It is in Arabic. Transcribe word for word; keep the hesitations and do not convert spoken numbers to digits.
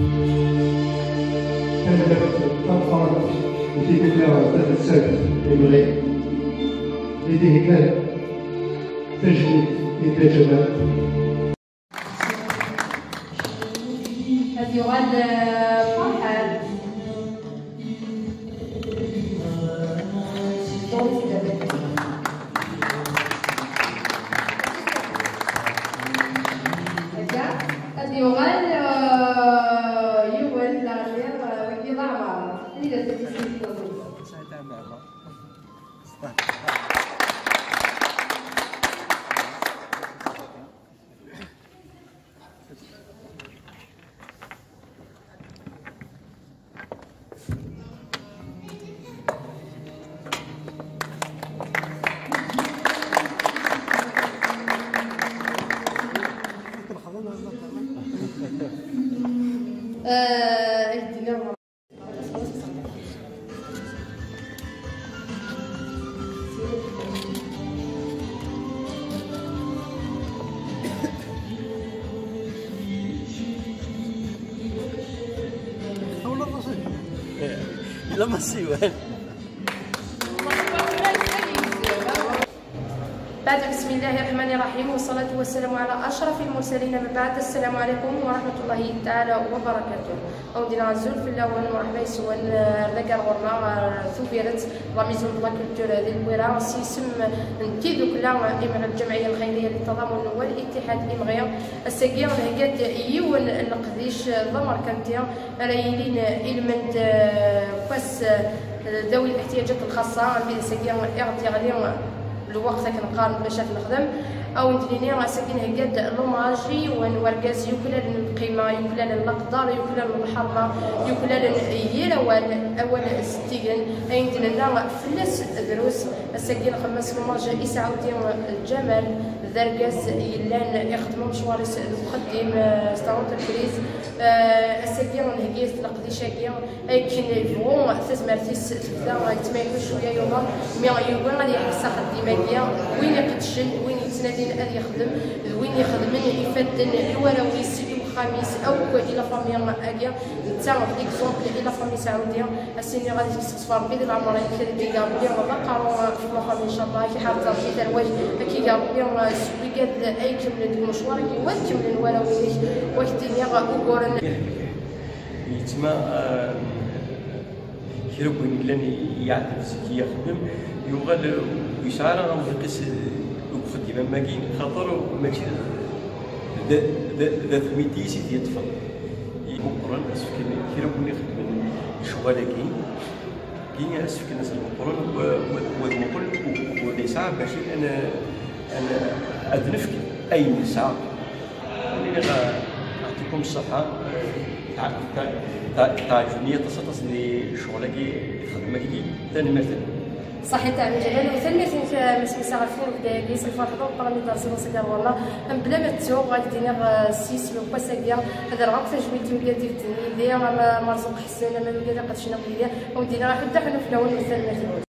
الأطفال التي تتناول السد المغرب لديه كان تجنيد إنتاجات. هذه غاد فرحان هذه غاد يوال لاغير وكي ضعما اللي درت لا ما سيوان بعد بسم الله الرحمن الرحيم والصلاة والسلام على أشرف المرسلين. من بعد السلام عليكم ورحمة الله تعالى وبركاته. أودينا عزول في الأول مرحبا يسوان ذكر غرنا ثوبيرت رميزون بلا كولتور هذه الوراء سيسم نتيذو كلا إمغ الجمعية الخيرية للتضامن والاتحاد إمغيا الساقية هكاد يون القديش ضمر كانتيا رايلين إلمنت كواس ذوي الاحتياجات الخاصة بين الساقية اغتياليا الوقت كنقارن باش نخدم او نديني راه ساكن هكاد لوماجي ونوركاز يوكلال القيمه يوكلال الاقدار يوكلال الحرمه يوكلال يلوان اول ستيغن اين دينا فلاس دروس ساكن خمس لوماج يسعودي الجمال ذركاز يلان يخدموا مشواريس المقدم ستاونت الكريز الساكن هكيس القديشاكي اي كاين فون تزمرتيس تبدا تمايلو شويه يوما مي يوغا غادي يحس خديمه وين يقدشن وين يتنادي أن يخدم وين يخدم يفدن الوراويس الخميس أو إلى فاميا أجا نتاع إكزومبل إلى فاميا سعودية السيني غادي تصفر بيد العمر كي كابلي وبقى في الفاميا إن شاء الله كي حاط في الواج كي كابلي سويكاد أي كمل المشوار كي وكمل الوراويس وكتيني غاكورن يتما كيرو وين لاني يعرف كي يخدم يوغل ويشعر غادي يقيس خدمة ما كاين خاطر ماشي ذات ميتيسي ديال الطفل مقرن اسف كي راه كنا خدمنا شغاله كاين كاين اسف الناس المقرن والمقل وليس باش انا انا اذنفك اي نسعى اللي غنعطيكم الصحه تاع تاع تاع جمعيه تصاتص لي شغله كي خدمه كي ثاني مثلا صحيح تاع الجبل وثاني فين مسمسا عارفين بدا كيس الفرحه وبارامتر سيغا والله بلا ما تسوق غادي دينا السيس لو باساكيا هذا راه فاش ميتو كادير تنيديا مرزوق حسين ما كادير قدشنا بليا ودينا حتى حنا في الاول مثلا